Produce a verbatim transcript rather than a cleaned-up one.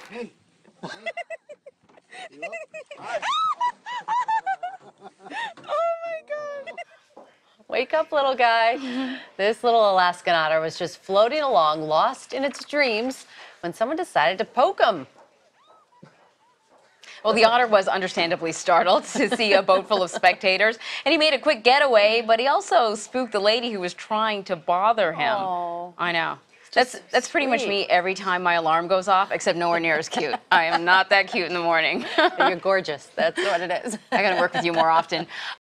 Hey. You up? Hi. Oh my God. Wake up, little guy. This little Alaskan otter was just floating along, lost in its dreams, when someone decided to poke him. Well, the otter was understandably startled to see a boat full of spectators, and he made a quick getaway, but he also spooked the lady who was trying to bother him. Oh. I know. That's that's pretty much me every time my alarm goes off, except nowhere near as cute. I am not that cute in the morning. You're gorgeous. That's what it is. I gotta work with you more often.